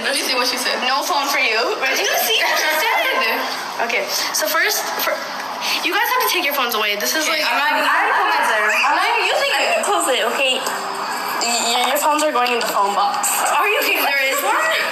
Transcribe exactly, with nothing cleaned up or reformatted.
Let me see what she said. No phone for you. Ready? Let's see what she said. Okay, so first, for, you guys have to take your phones away. This is Okay, like... I'm not even, I already put mine there. I'm not even using it. Close it, okay? Your, your phones are going in the phone box. Are you kidding? There is one?